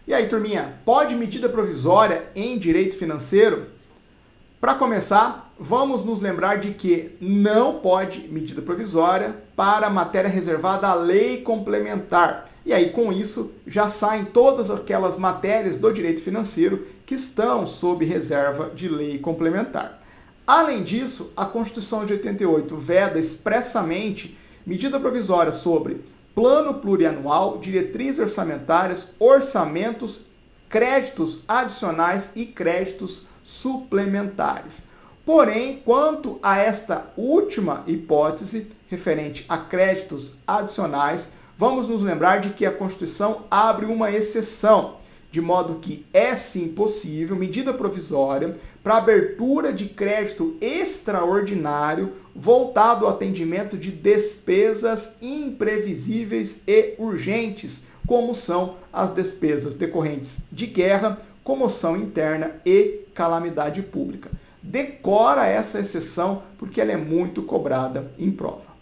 E aí, turminha, pode medida provisória em direito financeiro? Para começar, vamos nos lembrar de que não pode medida provisória para matéria reservada à lei complementar. E aí, com isso, já saem todas aquelas matérias do direito financeiro que estão sob reserva de lei complementar. Além disso, a Constituição de 88 veda expressamente medida provisória sobre plano plurianual, diretrizes orçamentárias, orçamentos, créditos adicionais e créditos suplementares. Porém, quanto a esta última hipótese, referente a créditos adicionais, vamos nos lembrar de que a Constituição abre uma exceção, de modo que é sim possível medida provisória para abertura de crédito extraordinário voltado ao atendimento de despesas imprevisíveis e urgentes, como são as despesas decorrentes de guerra, comoção interna e calamidade pública. Decora essa exceção porque ela é muito cobrada em prova.